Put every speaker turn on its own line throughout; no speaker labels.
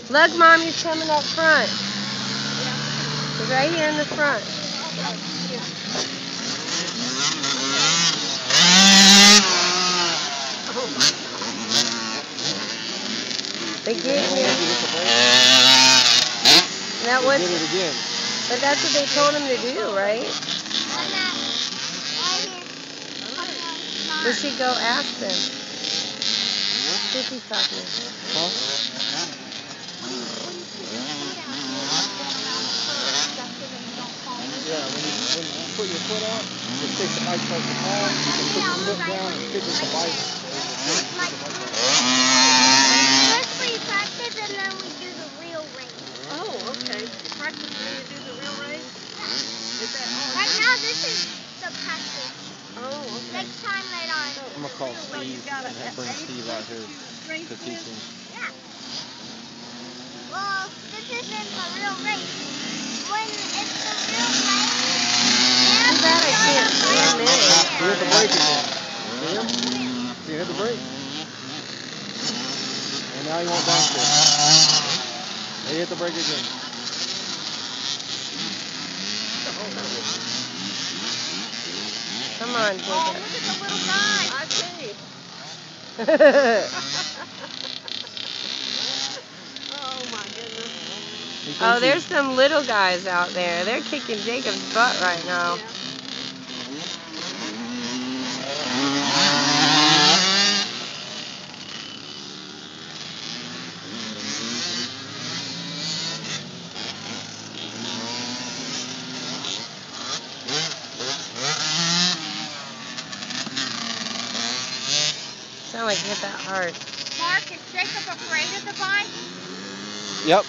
Look, Mommy's coming up front. He's right here in the front. They get him. That was, but that's what they told him to do, right? We should go ask them. See if he's talking. Huh?
Yeah, when you put your foot out, it takes the bike like the palm. You can put your foot down and stick with the bike.
First we practice and then we do the real race.
Oh, okay. Practice when you do the real race? Is that all?
Right now this is the practice.
Oh, okay.
Next time later on.
I'm going to call Steve and bring Steve out here to teach him.
Yeah. Well, this isn't the real race. When it's the real race,
Too bad I can't film it.
You hit the brake again. See him? See, hit the brake. And now you won't bounce it. Now you hit the brake again.
Come on, Jacob.
Oh, look at the little guy. I see. Oh, my goodness.
Oh, there's some little guys out there. They're kicking Jacob's butt right now.
Yeah.
Sound like hit that hard.
Mark, is Jacob afraid of the bike?
Yep.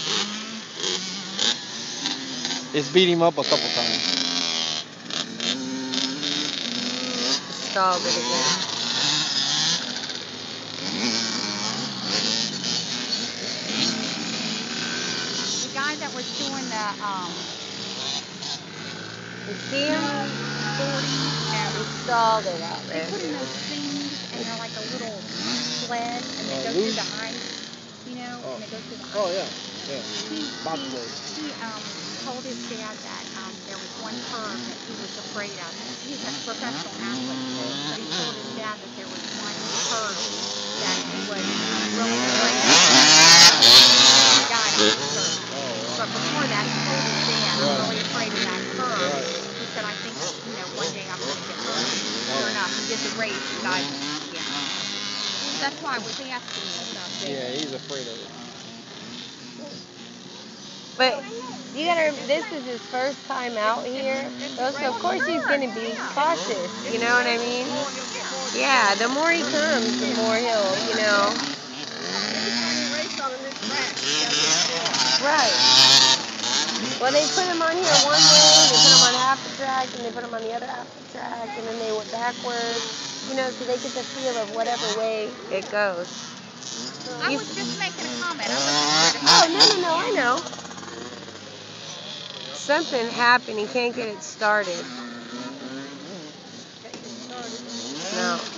It's beat him up a couple times.
Stalled it again.
The guy that was doing the
You see him?
40,
He stalled it out
they
there.
put in those things and they're like a little sled and they go through the ice, you know, and they go through the ice.
Oh, yeah. Yeah.
He told his dad that there was one curve that he was afraid of. He's a professional athlete, but he told his dad that there was one curve that he was really afraid of. He died on the curve. But before that, he told his dad, I'm really afraid of that curve. He said, I think, one day I'm going to get hurt. Sure enough, he did the race and died. Yeah. That's why I was asking him about this.
Yeah, he's afraid of it.
But you gotta remember, this is his first time out here, so of course he's gonna be cautious, you know what I mean? Yeah, the more he comes, the more he'll, Right. Well, they put him on here one way, they put him on half the track, and they put him on the other half the track, and then they went backwards, so they get the feel of whatever way it goes.
I was just making a comment.
Oh, no, I know. Something happened, he can't get it started. No.